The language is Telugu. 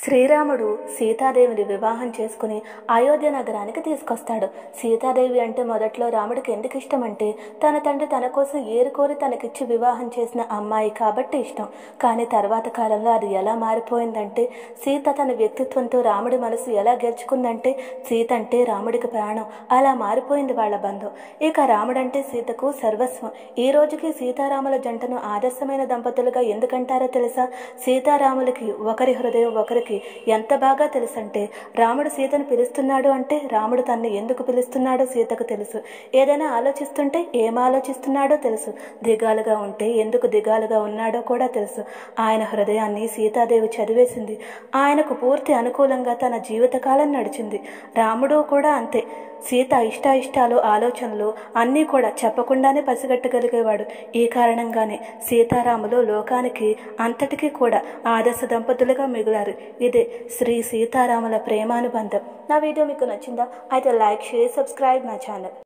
శ్రీరాముడు సీతాదేవిని వివాహం చేసుకుని అయోధ్య నగరానికి తీసుకొస్తాడు. సీతాదేవి అంటే మొదట్లో రాముడికి ఎందుకు ఇష్టం అంటే తన తండ్రి తన కోసం ఏరుకోరి తనకిచ్చి వివాహం చేసిన అమ్మాయి కాబట్టి ఇష్టం. కానీ తర్వాత కాలంలో అది ఎలా మారిపోయిందంటే సీత తన వ్యక్తిత్వంతో రాముడి మనసు ఎలా గెలుచుకుందంటే సీత అంటే రాముడికి ప్రాణం. అలా మారిపోయింది వాళ్ళ బంధం. ఇక రాముడంటే సీతకు సర్వస్వం. ఈ రోజుకి సీతారాముల జంటను ఆదర్శమైన దంపతులుగా ఎందుకంటారో తెలుసా? సీతారాములకి ఒకరి హృదయం ఒకరికి ఎంత బాగా తెలుసంటే రాముడు సీతను పిలుస్తున్నాడు అంటే రాముడు తన్ని ఎందుకు పిలుస్తున్నాడో సీతకు తెలుసు. ఏదైనా ఆలోచిస్తుంటే ఏం ఆలోచిస్తున్నాడో తెలుసు. దిగాలుగా ఉంటే ఎందుకు దిగాలుగా ఉన్నాడో కూడా తెలుసు. ఆయన హృదయాన్ని సీతాదేవి చదివేసింది. ఆయనకు పూర్తి అనుకూలంగా తన జీవితకాలం నడిచింది. రాముడు కూడా అంతే. సీత ఇష్టాయిష్టాలు ఆలోచనలు అన్నీ కూడా చెప్పకుండానే పసిగట్టగలిగేవాడు. ఈ కారణంగానే సీతారాములు లోకానికి అంతటికీ కూడా ఆదర్శ దంపతులుగా మిగిలారు. ఇదే శ్రీ సీతారాముల ప్రేమానుబంధం. నా వీడియో మీకు నచ్చిందా? అయితే like, share, subscribe my channel.